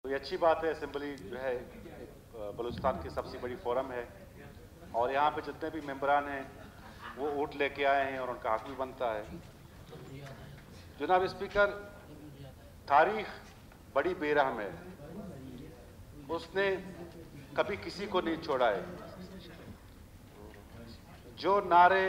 तो ये अच्छी बात है। असेंबली जो है बलूचिस्तान की सबसे बड़ी फोरम है और यहाँ पे जितने भी मेंबरान हैं वो वोट लेके आए हैं और उनका हक भी बनता है। जनाब स्पीकर, तारीख बड़ी बेरहम है, उसने कभी किसी को नहीं छोड़ा है। जो नारे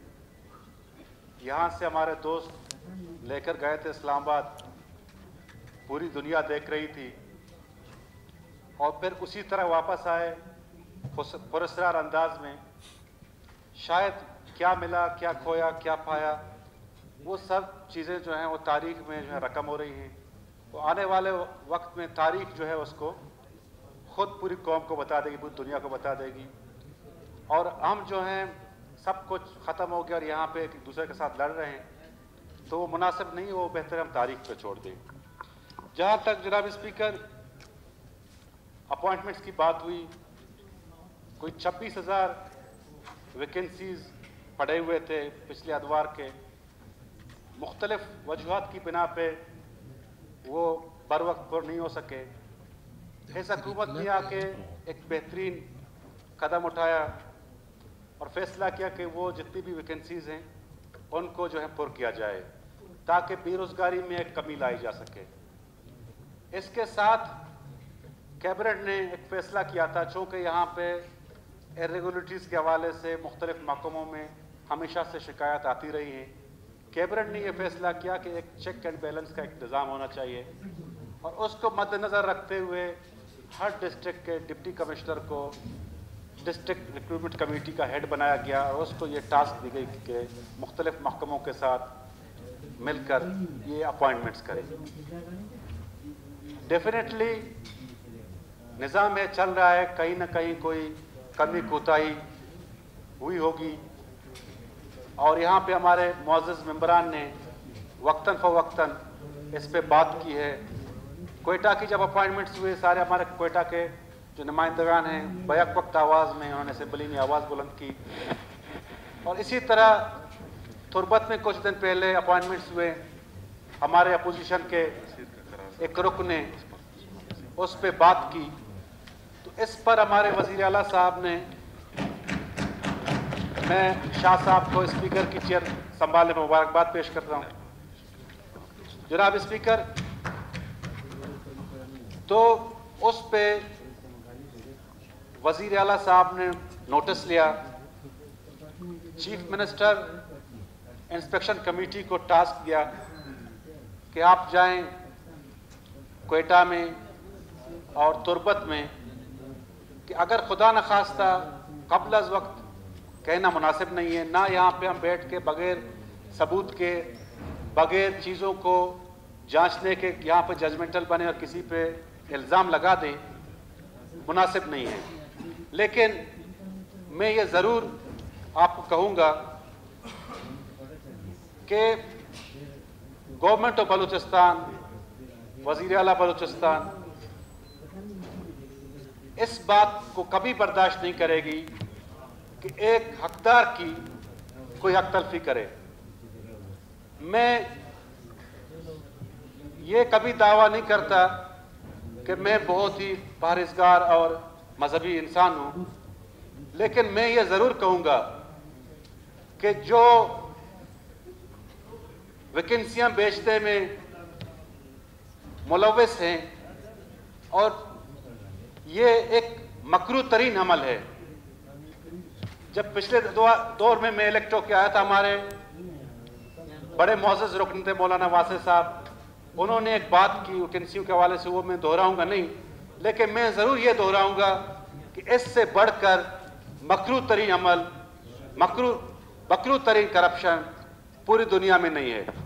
यहाँ से हमारे दोस्त लेकर गए थे इस्लामाबाद, पूरी दुनिया देख रही थी और फिर उसी तरह वापस आए पुरस्कार अंदाज में। शायद क्या मिला, क्या खोया, क्या पाया, वो सब चीज़ें जो हैं वो तारीख में जो है रकम हो रही हैं। तो आने वाले वक्त में तारीख जो है उसको खुद पूरी कौम को बता देगी, पूरी दुनिया को बता देगी। और हम जो हैं सब कुछ ख़त्म हो गया और यहाँ पे एक दूसरे के साथ लड़ रहे हैं, तो वो मुनासिब नहीं, वो बेहतर हम तारीख पे छोड़ दें। जहाँ तक जनाब स्पीकर अपॉइंटमेंट्स की बात हुई, कोई 26,000 वैकेंसीज पड़े हुए थे पिछले अदवार के। मुख्तलिफ वजूहात की बिना पे वो बर वक्त पर नहीं हो सके। इस हुकूमत ने आके एक बेहतरीन कदम उठाया और फैसला किया कि वो जितनी भी वैकेंसीज हैं उनको जो है पुर किया जाए ताकि बेरोज़गारी में एक कमी लाई जा सके। इसके साथ कैबिनेट ने एक फ़ैसला किया था, चूँकि यहाँ पे इरेगुलरिटीज़ के हवाले से मुख्तलिफ महकमों में हमेशा से शिकायत आती रही है। कैबिनेट ने यह फैसला किया कि एक चेक एंड बैलेंस का एक निज़ाम होना चाहिए और उसको मद्देनज़र रखते हुए हर डिस्ट्रिक्ट के डिप्टी कमिश्नर को डिस्ट्रिक्ट रिक्रूटमेंट कमेटी का हेड बनाया गया और उसको ये टास्क दी गई कि मुख्तलिफ महकमों के साथ मिलकर ये अपॉइंटमेंट्स करें। डेफिनेटली निज़ाम है, चल रहा है, कहीं ना कहीं कोई कमी कोताही हुई होगी और यहाँ पे हमारे मुअज़्ज़ज़ मेंबरान ने वक्तन फ़वक्तन इस पे बात की है। कोयटा की जब अपॉइंटमेंट्स हुए, सारे हमारे कोयटा के जो नुमाइंदगान हैं बैक वक्त आवाज़ में उन्होंने असेंबली में आवाज़ बुलंद की। और इसी तरह तुरबत में कुछ दिन पहले अपॉइंटमेंट्स हुए, हमारे अपोजिशन के एक रुकन ने उस पर बात की। तो इस पर हमारे वज़ीर आला साहब ने, मैं शाह साहब को स्पीकर की चेयर संभालने में मुबारकबाद पेश करता हूँ। जनाब स्पीकर, तो उस पे वज़ीर आला साहब ने नोटिस लिया, चीफ मिनिस्टर इंस्पेक्शन कमेटी को टास्क दिया कि आप जाएं कोयटा में और तुरबत में कि अगर खुदा न खास्ता क़ब्ल अज़ वक्त कहना मुनासिब नहीं है, ना यहाँ पे हम बैठ के बग़ैर सबूत के, बग़ैर चीज़ों को जांचने के यहाँ पे जजमेंटल बने और किसी पे इल्ज़ाम लगा दें, मुनासिब नहीं है। लेकिन मैं ये ज़रूर आपको कहूँगा कि गवर्नमेंट ऑफ बलूचिस्तान, वज़ीर आला बलूचिस्तान इस बात को कभी बर्दाश्त नहीं करेगी कि एक हकदार की कोई हक तलफी करे। मैं ये कभी दावा नहीं करता कि मैं बहुत ही परहेज़गार और मजहबी इंसान हूँ, लेकिन मैं ये ज़रूर कहूँगा कि जो वैकेंसियाँ बेचने में मुलव्वस हैं और ये एक मकरूह तरीन अमल है। जब पिछले दौर में मैं इलेक्ट होकर आया था, हमारे बड़े मुअज़्ज़ज़ रुकन थे मौलाना वासिफ़ साहब, उन्होंने एक बात की वैकेंसियों के हवाले से, वो मैं दोहराऊंगा नहीं, लेकिन मैं ज़रूर ये दोहराऊंगा कि इससे बढ़कर मकरूह तरीन अमल, मकरूह तरीन करप्शन पूरी दुनिया में नहीं है।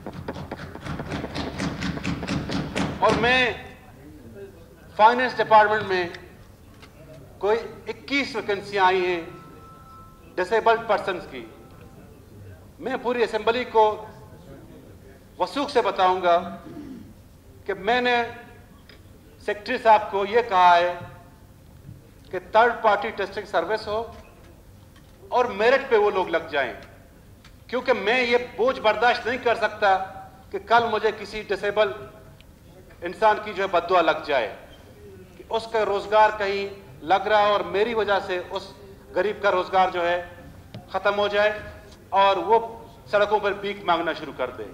और मैं फाइनेंस डिपार्टमेंट में कोई 21 वैकेंसियाँ आई हैं डिसेबल्ड पर्सनस की। मैं पूरी असेंबली को वसूख से बताऊंगा कि मैंने सेक्रेटरी साहब को ये कहा है कि थर्ड पार्टी टेस्टिंग सर्विस हो और मेरिट पे वो लोग लग जाएं, क्योंकि मैं ये बोझ बर्दाश्त नहीं कर सकता कि कल मुझे किसी डिसेबल इंसान की जो है बद्दुआ लग जाए। उसका रोज़गार कहीं लग रहा हो और मेरी वजह से उस गरीब का रोज़गार जो है ख़त्म हो जाए और वो सड़कों पर भीख मांगना शुरू कर दे।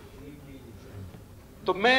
तो मैं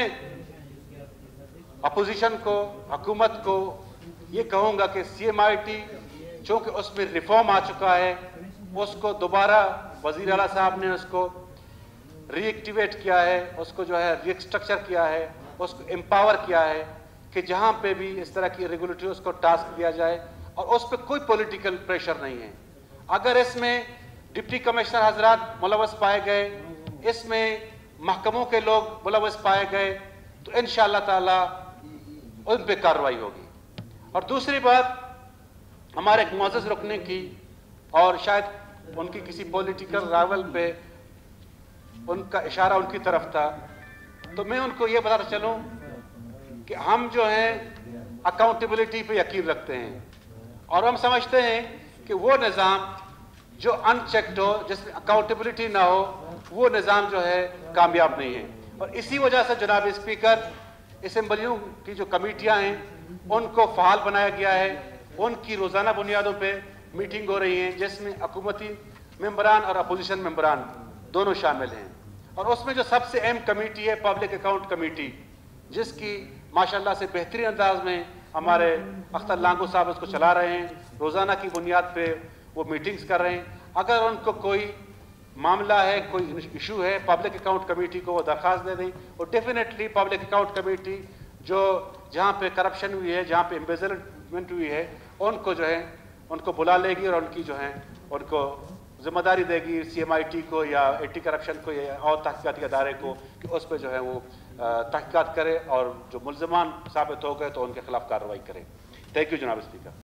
अपोजिशन को, हुकूमत को ये कहूँगा कि CMIT चूँकि उसमें रिफॉर्म आ चुका है, उसको दोबारा वज़ीर आला साहब ने उसको रीएक्टिवेट किया है, उसको जो है रीस्ट्रक्चर किया है, उसको एम्पावर किया है कि जहाँ पे भी इस तरह की रेगुलेटरी उसको टास्क दिया जाए और उस पर कोई पॉलिटिकल प्रेशर नहीं है। अगर इसमें डिप्टी कमिश्नर हजरात मुलव्वस पाए गए, इसमें महकमों के लोग मुलव्वस पाए गए, तो इंशाअल्लाह ताला उन पे कार्रवाई होगी। और दूसरी बात, हमारे एक मुअज़्ज़ज़ रुकने की और शायद उनकी किसी पॉलिटिकल राइवल पे उनका इशारा उनकी तरफ था, तो मैं उनको ये बताता चलूं कि हम जो हैं अकाउंटेबिलिटी पे यकीन रखते हैं और हम समझते हैं कि वो निज़ाम जो अनचेक्ड हो, जिसमें अकाउंटेबिलिटी ना हो, वो निज़ाम जो है कामयाब नहीं है। और इसी वजह से जनाब स्पीकर, असेंबलियों की जो कमेटियां हैं उनको फ़ाल बनाया गया है, उनकी रोज़ाना बुनियादों पे मीटिंग हो रही है जिसमें हुकूमती मेंबरान और अपोजिशन मेंबरान दोनों शामिल हैं। और उसमें जो सबसे अहम कमेटी है पब्लिक अकाउंट कमेटी, जिसकी माशाल्लाह से बेहतरीन अंदाज में हमारे अख्तर लांगो साहब उसको चला रहे हैं, रोज़ाना की बुनियाद पे वो मीटिंग्स कर रहे हैं। अगर उनको कोई मामला है, कोई इशू है, पब्लिक अकाउंट कमेटी को वो दरख्वास्त दे दें और डेफिनेटली पब्लिक अकाउंट कमेटी जो जहाँ पे करप्शन हुई है, जहाँ पे एम्बेजलमेंट हुई है, उनको जो है उनको बुला लेगी और उनकी जो है उनको जिम्मेदारी देगी CMIT को या एंटी करप्शन को या और तहकीकाती अदारे को कि उस पर जो है वो तहकीकात करे और जो मुल्ज़मान साबित हो गए तो उनके खिलाफ कार्रवाई करें। थैंक यू जनाब स्पीकर।